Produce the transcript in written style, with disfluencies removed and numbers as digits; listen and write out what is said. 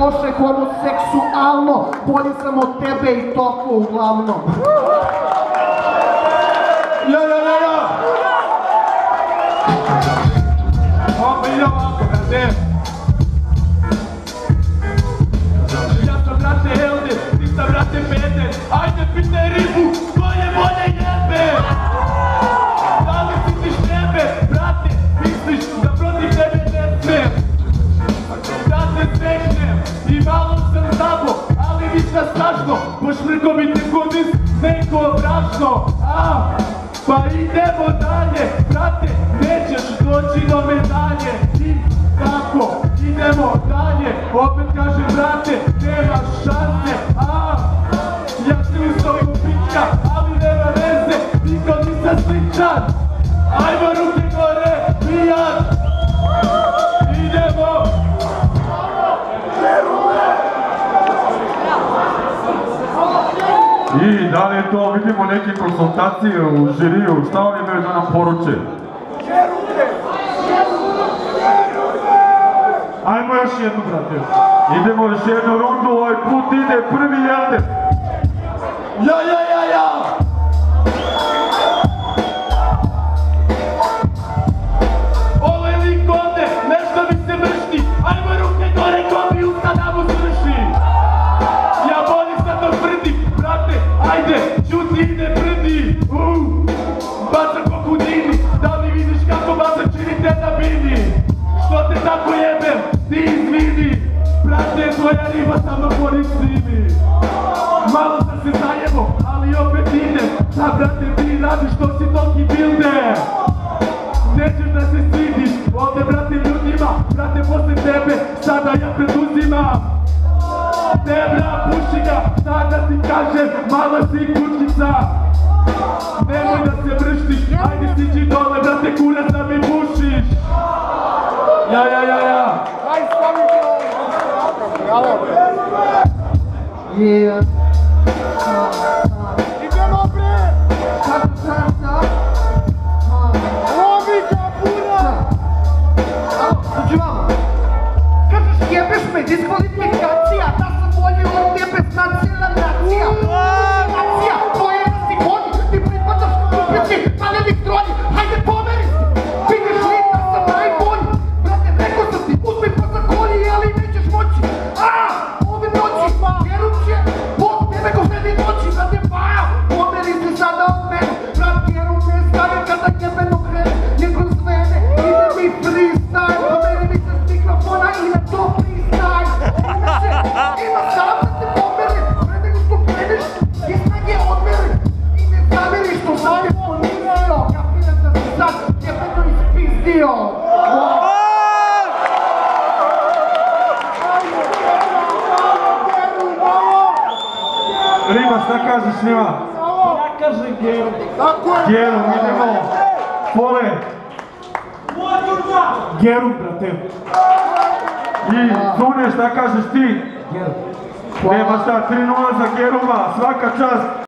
loše homoseksualno, bolji sam od tebe i toplo uglavnom. Ja! Opa, ide ovako, brate. Ja sam, brate, Elder, ti sam, brate, Peter. Ajde, pitaj ribu, ko je bolje jebe? Da li si štrebe, brate, misliš da protiv tebe ne smem? Da se steknem i malo sam zabo, ali ništa strašno. Pošmrko mi te kodis, neko brašno. Pa idemo dalje, brate, nećeš doći do medalje. I tako, idemo dalje, opet kažem, brate, nemaš šanse. Ja se ustao u pička, ali nema veze, niko nisam sličan. Ajmo ruke gore, pijan. Idemo. I da li je to, vidimo neke konsultacije u žiriju, šta oni imaju da nam poruče? Ajmo još jednu, brate. Idemo još jednu rundu, ovaj put ide prvi Elder. Ja! Ovo je lik ovde, nešto mi se mršti. Ajmo ruke gore, ko mi usta da mu zvrši. Ja volim sad to prdi, brate, ajde, čuti ide prdi. Baca ko Houdini, da li vidiš kako baca činite na bini? Što te tako jebem, ti izvini. Brate, tvoja riba samo porisini. Malo sam se zajebo, ali opet idem. Da, brate, ti radiš što si toliki builder. Nećeš da se stidiš, ovdje, brate, ljudima. Brate, posle tebe, sada ja preduzimam. Debra, puši ga, sada ti kažem, mala si kućica. Nemoj da se mrštiš, ajde stiđi dole, brate, kurac da mi pušiš. Ja. Aj, stavi idemo bre! Lovi ga, bura! Dođi vamo. Kažeš, jebeš me, diskvalifikacija, da sam bolji od tebe, zna cijela nacija. Nacija, tvoje vrsti konji, ti pripadaš kupici, maljenih trolji, hajde pomeri se! Vidiš li da sam najbolji? Brate, rekao sam ti, uzmi pa za kolji, ali nećeš moći. Ove noći, vjeruće, Bog tebe ko vredi noći, brate, baja, pomeri se sada od mene. Brat, vjeru me stavi kada jebeno krene, nego zvene, ide mi freestyle, pomeri mi se s mikrofona i na to freestyle. Ima sam da te pomeri, pre nego što kreneš, i snage odmeri. I ne zameriš što sam je ponizio, kapiram da si sad jebeno ispizdio. Rima, šta kažeš njima? Ja kažem Geru. Geru, idemo. Pole. Geru, brate. I Zune, šta kažeš ti? Geru. Nema šta, 3-0 za Geruma, svaka čast.